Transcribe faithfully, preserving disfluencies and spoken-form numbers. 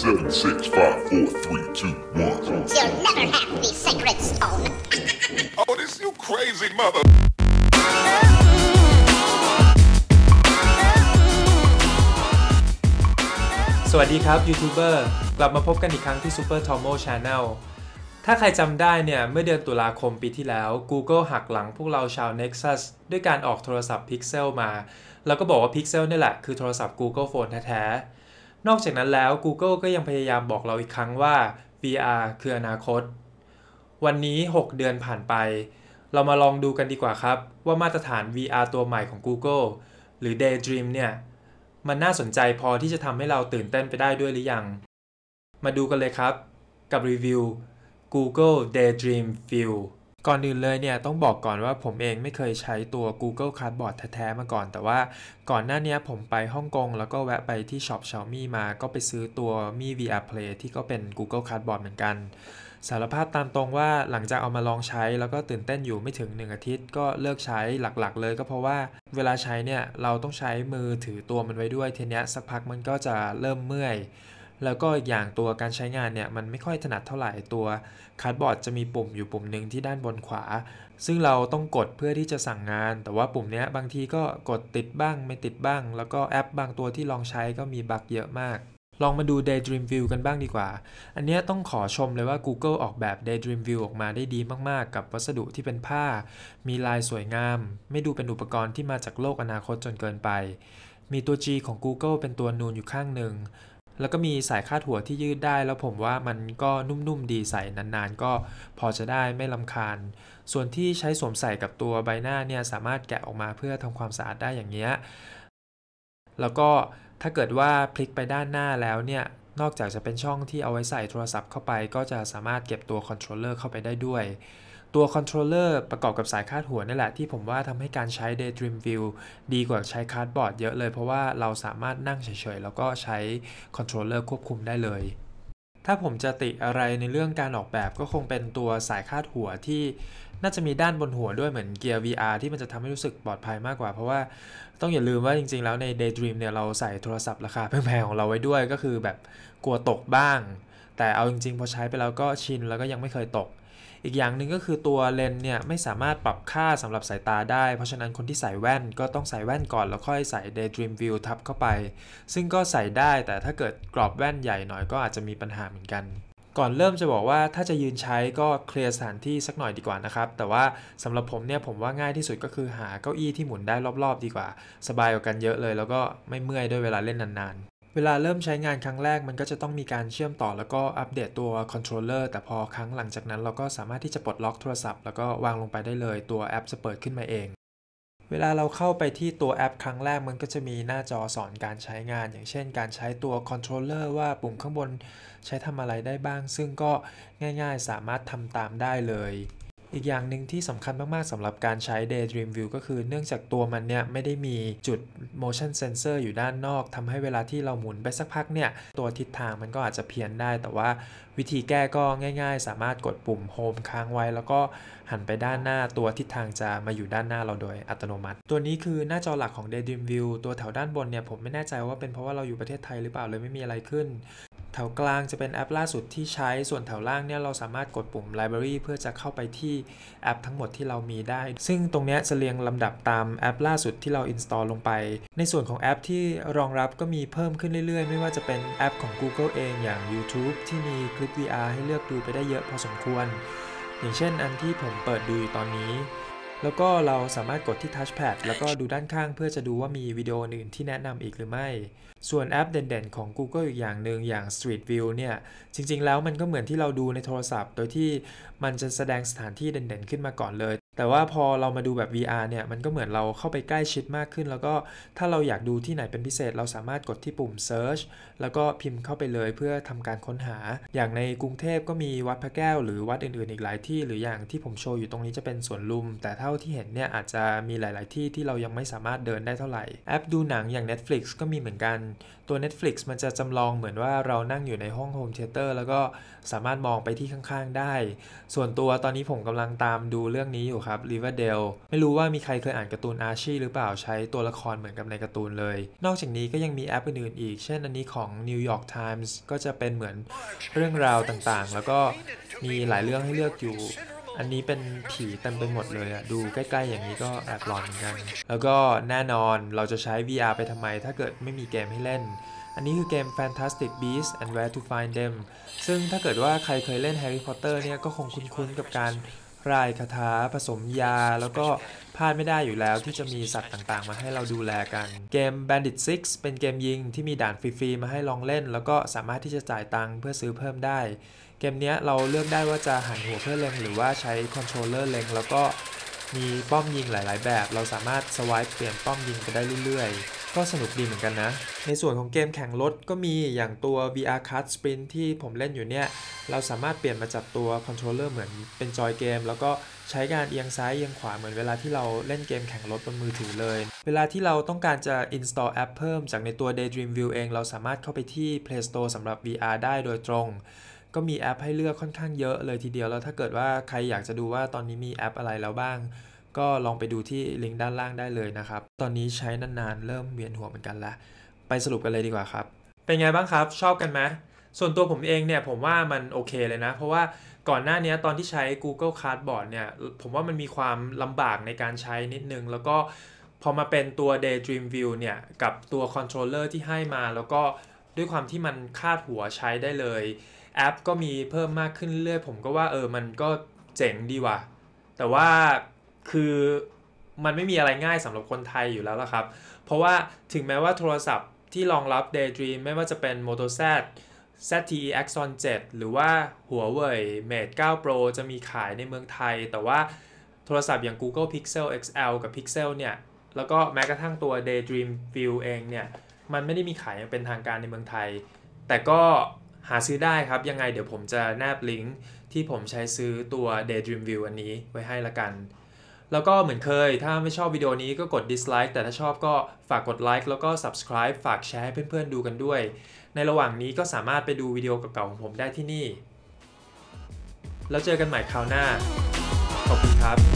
seven, six, five, four, three, two, one. You'll never have the sacred stone. Oh, this you crazy mother. สวัสดีครับยูทูบเบอร์กลับมาพบกันอีกครั้งที่ Super Tomo Channel ถ้าใครจำได้เนี่ยเมื่อเดือนตุลาคมปีที่แล้ว Google หักหลังพวกเราชาว Nexus ด้วยการออกโทรศัพท์ Pixel มาแล้วก็บอกว่า Pixel นี่แหละคือโทรศัพท์ Google Phone แท้ๆนอกจากนั้นแล้ว Google ก็ยังพยายามบอกเราอีกครั้งว่า วี อาร์ คืออนาคตวันนี้หกเดือนผ่านไปเรามาลองดูกันดีกว่าครับว่ามาตรฐาน วี อาร์ ตัวใหม่ของ Google หรือ Daydream เนี่ยมันน่าสนใจพอที่จะทำให้เราตื่นเต้นไปได้ด้วยหรือยังมาดูกันเลยครับกับรีวิว Google Daydream View ก่อนอื่นเลยเนี่ยต้องบอกก่อนว่าผมเองไม่เคยใช้ตัว Google Cardboard แท้ๆมาก่อนแต่ว่าก่อนหน้านี้ผมไปฮ่องกงแล้วก็แวะไปที่ช็อป Xiaomi มาก็ไปซื้อตัว Mi วี อาร์ Play ที่ก็เป็น Google Cardboard เหมือนกันสารภาพตามตรงว่าหลังจากเอามาลองใช้แล้วก็ตื่นเต้นอยู่ไม่ถึงหนึ่งอาทิตย์ก็เลิกใช้หลักๆเลยก็เพราะว่าเวลาใช้เนี่ยเราต้องใช้มือถือตัวมันไว้ด้วยทีเนี้ยสักพักมันก็จะเริ่มเมื่อยแล้วก็อย่างตัวการใช้งานเนี่ยมันไม่ค่อยถนัดเท่าไหร่ตัวคัทบอร์ดจะมีปุ่มอยู่ปุ่มหนึ่งที่ด้านบนขวาซึ่งเราต้องกดเพื่อที่จะสั่งงานแต่ว่าปุ่มเนี้ยบางทีก็กดติดบ้างไม่ติดบ้างแล้วก็แอปบางตัวที่ลองใช้ก็มีบั๊กเยอะมากลองมาดู Daydream View กันบ้างดีกว่าอันนี้ต้องขอชมเลยว่า Google ออกแบบ Daydream View ออกมาได้ดีมากๆกับวัสดุที่เป็นผ้ามีลายสวยงามไม่ดูเป็นอุปกรณ์ที่มาจากโลกอนาคตจนเกินไปมีตัว G ของ Google เป็นตัวนูนอยู่ข้างหนึ่งแล้วก็มีสายคาดหัวที่ยืดได้แล้วผมว่ามันก็นุ่มๆดีใส่นานๆก็พอจะได้ไม่รำคาญส่วนที่ใช้สวมใส่กับตัวใบหน้าเนี่ยสามารถแกะออกมาเพื่อทำความสะอาดได้อย่างเงี้ยแล้วก็ถ้าเกิดว่าพลิกไปด้านหน้าแล้วเนี่ยนอกจากจะเป็นช่องที่เอาไว้ใส่โทรศัพท์เข้าไปก็จะสามารถเก็บตัวคอนโทรลเลอร์เข้าไปได้ด้วยตัวคอนโทรลเลอร์ประกอบกับสายคาดหัวนี่แหละที่ผมว่าทำให้การใช้ Daydream View ดีกว่าใช้คาร์ดบอร์ดเยอะเลยเพราะว่าเราสามารถนั่งเฉยๆแล้วก็ใช้คอนโทรลเลอร์ควบคุมได้เลยถ้าผมจะติอะไรในเรื่องการออกแบบก็คงเป็นตัวสายคาดหัวที่น่าจะมีด้านบนหัวด้วยเหมือนเกียร์ วี อาร์ ที่มันจะทำให้รู้สึกปลอดภัยมากกว่าเพราะว่าต้องอย่าลืมว่าจริงๆแล้วใน Daydream เนี่ยเราใส่โทรศัพท์ราคาแพงๆของเราไว้ด้วยก็คือแบบกลัวตกบ้างแต่เอาจริงๆพอใช้ไปแล้วก็ชินแล้วก็ยังไม่เคยตกอีกอย่างหนึ่งก็คือตัวเลนส์เนี่ยไม่สามารถปรับค่าสำหรับสายตาได้เพราะฉะนั้นคนที่ใส่แว่นก็ต้องใส่แว่นก่อนแล้วค่อยใส่ Daydream View ทับเข้าไปซึ่งก็ใส่ได้แต่ถ้าเกิดกรอบแว่นใหญ่หน่อยก็อาจจะมีปัญหาเหมือนกันก่อนเริ่มจะบอกว่าถ้าจะยืนใช้ก็เคลียร์สถานที่สักหน่อยดีกว่านะครับแต่ว่าสำหรับผมเนี่ยผมว่าง่ายที่สุดก็คือหาเก้าอี้ที่หมุนได้รอบๆดีกว่าสบายกว่ากันเยอะเลยแล้วก็ไม่เมื่อยด้วยเวลาเล่นนานๆเวลาเริ่มใช้งานครั้งแรกมันก็จะต้องมีการเชื่อมต่อแล้วก็อัปเดตตัวคอนโทรลเลอร์แต่พอครั้งหลังจากนั้นเราก็สามารถที่จะปลดล็อกโทรศัพท์แล้วก็วางลงไปได้เลยตัวแอปจะเปิดขึ้นมาเองเวลาเราเข้าไปที่ตัวแอปครั้งแรกมันก็จะมีหน้าจอสอนการใช้งานอย่างเช่นการใช้ตัวคอนโทรลเลอร์ว่าปุ่มข้างบนใช้ทำอะไรได้บ้างซึ่งก็ง่ายๆสามารถทำตามได้เลยอีกอย่างหนึ่งที่สำคัญมากๆสำหรับการใช้ Daydream View ก็คือเนื่องจากตัวมันเนี่ยไม่ได้มีจุด motion sensor อยู่ด้านนอกทำให้เวลาที่เราหมุนไปสักพักเนี่ยตัวทิศทางมันก็อาจจะเพี้ยนได้แต่ว่าวิธีแก้ก็ง่ายๆสามารถกดปุ่ม Home ค้างไว้แล้วก็หันไปด้านหน้าตัวทิศทางจะมาอยู่ด้านหน้าเราโดยอัตโนมัติตัวนี้คือหน้าจอหลักของ Daydream View ตัวแถวด้านบนเนี่ยผมไม่แน่ใจว่าเป็นเพราะว่าเราอยู่ประเทศไทยหรือเปล่าเลยไม่มีอะไรขึ้นแถวกลางจะเป็นแอปล่าสุดที่ใช้ส่วนแถวล่างเนี่ยเราสามารถกดปุ่ม Library เพื่อจะเข้าไปที่แอปทั้งหมดที่เรามีได้ซึ่งตรงนี้จะเรียงลำดับตามแอปล่าสุดที่เรา install ลงไปในส่วนของแอปที่รองรับก็มีเพิ่มขึ้นเรื่อยๆไม่ว่าจะเป็นแอปของ Google เองอย่าง YouTube ที่มีคลิป วี อาร์ ให้เลือกดูไปได้เยอะพอสมควรอย่างเช่นอันที่ผมเปิดดูอยู่ตอนนี้แล้วก็เราสามารถกดที่ Touchpad แล้วก็ดูด้านข้างเพื่อจะดูว่ามีวิดีโออื่นที่แนะนำอีกหรือไม่ส่วนแอปเด่นๆของ Google อีกอย่างหนึ่งอย่าง Street View เนี่ยจริงๆแล้วมันก็เหมือนที่เราดูในโทรศัพท์โดยที่มันจะแสดงสถานที่เด่นๆขึ้นมาก่อนเลยแต่ว่าพอเรามาดูแบบ วี อาร์ เนี่ยมันก็เหมือนเราเข้าไปใกล้ชิดมากขึ้นแล้วก็ถ้าเราอยากดูที่ไหนเป็นพิเศษเราสามารถกดที่ปุ่ม Search แล้วก็พิมพ์เข้าไปเลยเพื่อทำการค้นหาอย่างในกรุงเทพก็มีวัดพระแก้วหรือวัดอื่นๆอีกหลายที่หรืออย่างที่ผมโชว์อยู่ตรงนี้จะเป็นสวนลุมแต่เท่าที่เห็นเนี่ยอาจจะมีหลายๆที่ที่เรายังไม่สามารถเดินได้เท่าไหร่แอปดูหนังอย่าง Netflix ก็มีเหมือนกันตัว Netflix มันจะจำลองเหมือนว่าเรานั่งอยู่ในห้องโฮมเธียเตอร์แล้วก็สามารถมองไปที่ข้างๆได้ส่วนตัวตอนนี้ผมกำลังตามดูเรื่องนี้อยู่ครับ Riverdale ไม่รู้ว่ามีใครเคยอ่านการ์ตูน Archie หรือเปล่าใช้ตัวละครเหมือนกับในการ์ตูนเลยนอกจากนี้ก็ยังมีแอปอื่นๆอีกเช่นอันนี้ของ New York Times ก็จะเป็นเหมือนเรื่องราวต่างๆแล้วก็มีหลายเรื่องให้เลือกอยู่อันนี้เป็นผีเต็มไปหมดเลยอะดูใกล้ๆอย่างนี้ก็แอบหลอนเหมือนกันแล้วก็แน่นอนเราจะใช้ วี อาร์ ไปทำไมถ้าเกิดไม่มีเกมให้เล่นอันนี้คือเกม Fantastic Beasts and Where to Find Them ซึ่งถ้าเกิดว่าใครเคยเล่น Harry Potter เนี่ยก็คงคุ้นๆกับการร่ายคาถาผสมยาแล้วก็พลาดไม่ได้อยู่แล้วที่จะมีสัตว์ต่างๆมาให้เราดูแลกันเกม Bandit ซิกซ์เป็นเกมยิงที่มีด่านฟรีๆมาให้ลองเล่นแล้วก็สามารถที่จะจ่ายตังค์เพื่อซื้อเพิ่มได้เกมนี้เราเลือกได้ว่าจะหันหัวเพื่อเล็งหรือว่าใช้คอนโทรลเลอร์เล็งแล้วก็มีป้อมยิงหลายๆแบบเราสามารถสวายเปลี่ยนป้อมยิงไปได้เรื่อยๆก็สนุกดีเหมือนกันนะในส่วนของเกมแข่งรถก็มีอย่างตัว วี อาร์ Kart Sprint ที่ผมเล่นอยู่เนี่ยเราสามารถเปลี่ยนมาจับตัวคอนโทรลเลอร์เหมือนเป็นจอยเกมแล้วก็ใช้การเอียงซ้ายเอียงขวาเหมือนเวลาที่เราเล่นเกมแข่งรถบนมือถือเลยเวลาที่เราต้องการจะ install แอปเพิ่มจากในตัว Daydream View เองเราสามารถเข้าไปที่ Play Store สำหรับ วี อาร์ ได้โดยตรงก็มีแอปให้เลือกค่อนข้างเยอะเลยทีเดียวแล้วถ้าเกิดว่าใครอยากจะดูว่าตอนนี้มีแอปอะไรแล้วบ้างก็ลองไปดูที่ลิงก์ด้านล่างได้เลยนะครับตอนนี้ใช้นานๆเริ่มเวียนหัวเหมือนกันละไปสรุปกันเลยดีกว่าครับเป็นไงบ้างครับชอบกันไหมส่วนตัวผมเองเนี่ยผมว่ามันโอเคเลยนะเพราะว่าก่อนหน้านี้ตอนที่ใช้ Google Cardboard เนี่ยผมว่ามันมีความลำบากในการใช้นิดนึงแล้วก็พอมาเป็นตัว Daydream View เนี่ยกับตัวคอนโทรลเลอร์ที่ให้มาแล้วก็ด้วยความที่มันคาดหัวใช้ได้เลยแอปก็มีเพิ่มมากขึ้นเรื่อยผมก็ว่าเออมันก็เจ๋งดีว่ะแต่ว่าคือมันไม่มีอะไรง่ายสำหรับคนไทยอยู่แล้วล่ะครับเพราะว่าถึงแม้ว่าโทรศัพท์ที่รองรับ Daydream ไม่ว่าจะเป็น Moto Z แซด ที อี Axon เจ็ด หรือว่า Huawei Mate ไนน์ Pro จะมีขายในเมืองไทยแต่ว่าโทรศัพท์อย่าง Google Pixel เอ็กซ์ แอล กับ Pixel เนี่ยแล้วก็แม้กระทั่งตัว Daydream View เองเนี่ยมันไม่ได้มีขายอย่างเป็นทางการในเมืองไทยแต่ก็หาซื้อได้ครับยังไงเดี๋ยวผมจะแนบลิงก์ที่ผมใช้ซื้อตัว Daydream View อันนี้ไว้ให้ละกันแล้วก็เหมือนเคยถ้าไม่ชอบวิดีโอนี้ก็กด dislike แต่ถ้าชอบก็ฝากกดไลค์แล้วก็ subscribe ฝากแชร์ให้เพื่อนๆดูกันด้วยในระหว่างนี้ก็สามารถไปดูวิดีโอเก่าๆของผมได้ที่นี่แล้วเจอกันใหม่คราวหน้าขอบคุณครับ